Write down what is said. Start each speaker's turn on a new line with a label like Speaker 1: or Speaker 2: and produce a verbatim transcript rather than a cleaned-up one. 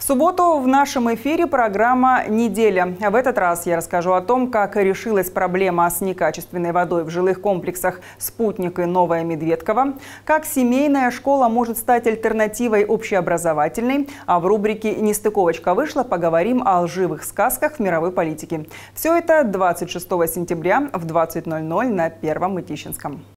Speaker 1: субботу в нашем эфире программа «Неделя». В этот раз я расскажу о том, как решилась проблема с некачественной водой в жилых комплексах «Спутник» и «Новая Медведково», как семейная школа может стать альтернативой общеобразовательной, а в рубрике «Нестыковочка вышла» поговорим о лживых сказках в мировой политике. Все это двадцать шестого сентября в двадцать ноль ноль на Первом Мытищинском.